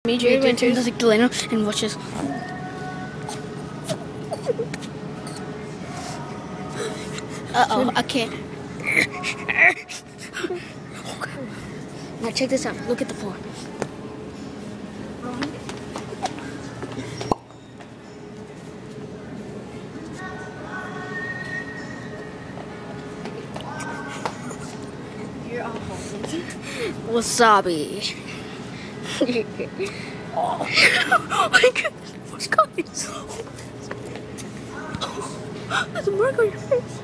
Major went into the Delano and watches. Uh-oh, I can't. Now check this out. Look at the floor. You're awful. Wasabi. Oh my goodness. What's coming? There's a mark on your face.